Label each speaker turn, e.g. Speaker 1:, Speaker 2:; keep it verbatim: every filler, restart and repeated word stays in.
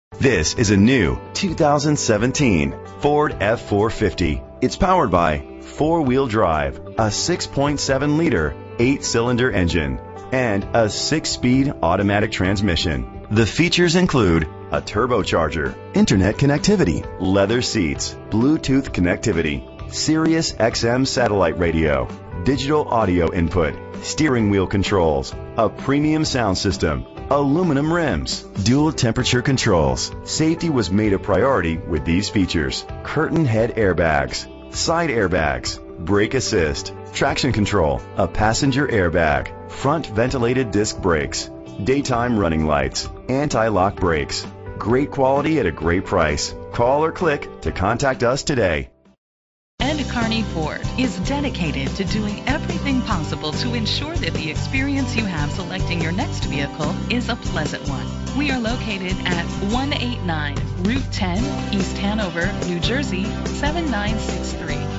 Speaker 1: This is a new two thousand seventeen Ford F four fifty. It's powered by four-wheel drive, a six point seven liter, eight-cylinder engine, and a six-speed automatic transmission. The features include a turbocharger, internet connectivity, leather seats, Bluetooth connectivity, Sirius X M satellite radio, digital audio input, steering wheel controls, a premium sound system, aluminum rims, dual temperature controls. Safety was made a priority with these features: curtain head airbags, side airbags, brake assist, traction control, a passenger airbag, front ventilated disc brakes, daytime running lights, anti-lock brakes. Great quality at a great price. Call or click to contact us today.
Speaker 2: Ed Carney Ford is dedicated to doing everything possible to ensure that the experience you have selecting your next vehicle is a pleasant one. We are located at one eighty-nine Route ten, East Hanover, New Jersey, seven nine six three.